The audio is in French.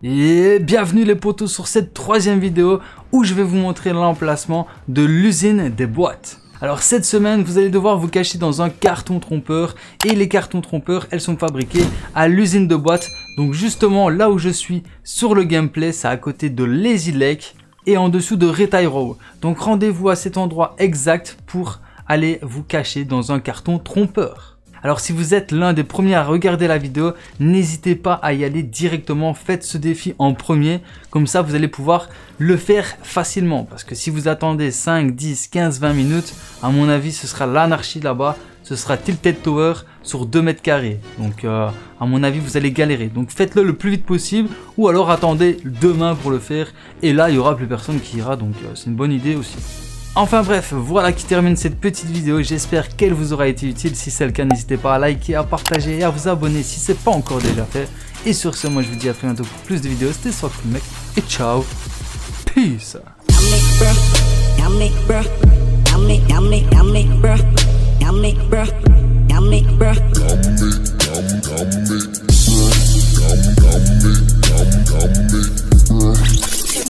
Et bienvenue les potos sur cette troisième vidéo où je vais vous montrer l'emplacement de l'usine des boîtes. Alors cette semaine vous allez devoir vous cacher dans un carton trompeur et les cartons trompeurs elles sont fabriqués à l'usine de boîtes. Donc justement là où je suis sur le gameplay c'est à côté de Lazy Lake et en dessous de Retail Row. Donc rendez-vous à cet endroit exact pour aller vous cacher dans un carton trompeur. Alors si vous êtes l'un des premiers à regarder la vidéo, n'hésitez pas à y aller directement, faites ce défi en premier, comme ça vous allez pouvoir le faire facilement. Parce que si vous attendez 5, 10, 15, 20 minutes, à mon avis ce sera l'anarchie là-bas, ce sera Tilted Tower sur 2 mètres carrés. Donc à mon avis vous allez galérer, donc faites-le le plus vite possible ou alors attendez demain pour le faire et là il n'y aura plus personne qui ira, donc c'est une bonne idée aussi. Enfin bref, voilà qui termine cette petite vidéo, j'espère qu'elle vous aura été utile. Si c'est le cas, n'hésitez pas à liker, à partager et à vous abonner si ce n'est pas encore déjà fait. Et sur ce, moi je vous dis à très bientôt pour plus de vidéos, c'était Swagful Mec et ciao, peace.